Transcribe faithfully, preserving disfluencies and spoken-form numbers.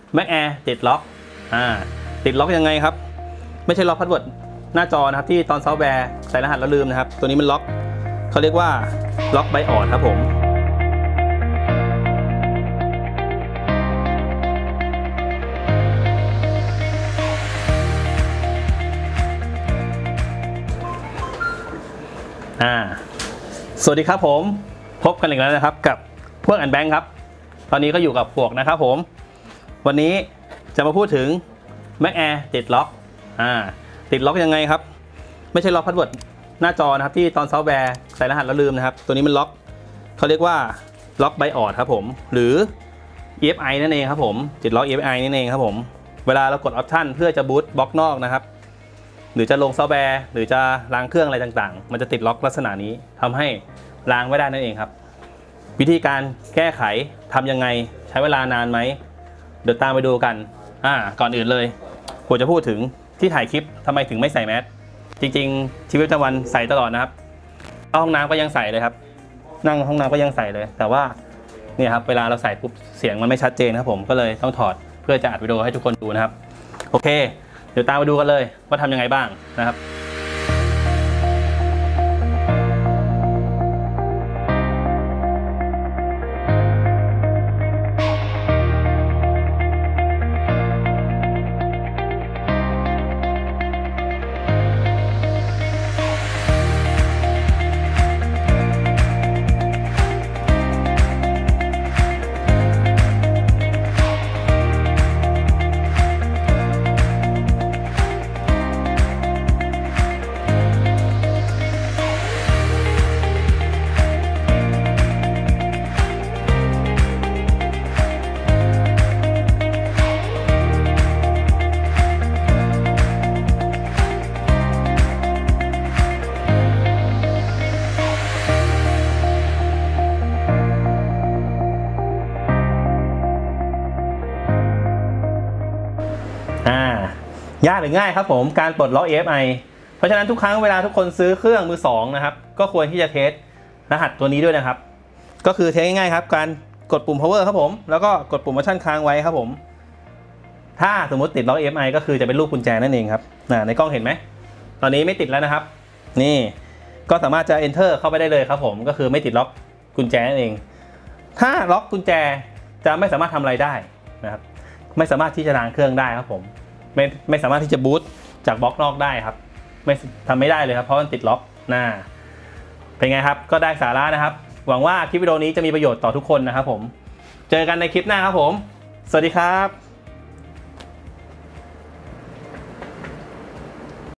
Mac Air ติดล็อกอ่าติดล็อกยังไงครับไม่ใช่ล็อกพาสเวิร์ดหน้าจอนะครับที่ตอนซอฟต์แวร์ใส่รหัสแล้วลืมนะครับตัวนี้มันล็อกเขาเรียกว่าล็อกไบออดครับผมอ่าสวัสดีครับผมพบกันอีกแล้วนะครับกับพวกอันแบงค์ครับตอนนี้ก็อยู่กับพวกนะครับผมวันนี้จะมาพูดถึง Mac Air ติดล็อกอ่าติดล็อกยังไงครับไม่ใช่ล็อกพาสเวิร์ดหน้าจอนะครับที่ตอนซอฟต์แวร์ใส่รหัสแล้วลืมนะครับตัวนี้มันล็อกเขาเรียกว่าล็อกไบออดครับผมหรือ อี เอฟ ไอ นั่นเองครับผมติดล็อก อี เอฟ ไอ นั่นเองครับผมเวลาเรากดออปชันเพื่อจะบูตบล็อกนอกนะครับหรือจะลงซอฟต์แวร์หรือจะล้างเครื่องอะไรต่างๆมันจะติดล็อกลักษณะนี้ทำให้ล้างไม่ได้นั่นเองครับวิธีการแก้ไขทำยังไงใช้เวลานานไหมเดี๋ยวตามไปดูกันอ่าก่อนอื่นเลยผมจะพูดถึงที่ถ่ายคลิปทำไมถึงไม่ใส่แมสจริงๆชีวิตประจำวันใส่ตลอดนะครับเข้าห้องน้ำก็ยังใส่เลยครับนั่งห้องน้ำก็ยังใส่เลยแต่ว่าเนี่ยครับเวลาเราใส่ปุ๊บเสียงมันไม่ชัดเจนครับผมก็เลยต้องถอดเพื่อจะอัดวิดีโอให้ทุกคนดูนะครับโอเคเดี๋ยวตามไปดูกันเลยว่าทำยังไงบ้างนะครับยากหรือง่ายครับผมการปลดล็อก อี เอฟ ไอ เพราะฉะนั้นทุกครั้งเวลาทุกคนซื้อเครื่องมือสองนะครับก็ควรที่จะเทสรหัสตัวนี้ด้วยนะครับก็คือเทสง่ายๆครับการกดปุ่ม power ครับผมแล้วก็กดปุ่ม option ค้างไว้ครับผมถ้าสมมติติดล็อก อี เอฟ ไอ ก็คือจะเป็นรูปกุญแจนั่นเองครับในกล้องเห็นไหมตอนนี้ไม่ติดแล้วนะครับนี่ก็สามารถจะ enter เข้าไปได้เลยครับผมก็คือไม่ติดล็อกกุญแจนั่นเองถ้าล็อกกุญแจจะไม่สามารถทำอะไรได้นะครับไม่สามารถที่จะล้างเครื่องได้ครับผมไม่ไม่สามารถที่จะบูตจากบล็อกนอกได้ครับไม่ทำไม่ได้เลยครับเพราะมันติดล็อกหน้าเป็นไงครับก็ได้สาระนะครับหวังว่าคลิปวิดีโอนี้จะมีประโยชน์ต่อทุกคนนะครับผมเจอกันในคลิปหน้าครับผมสวัสดีครับ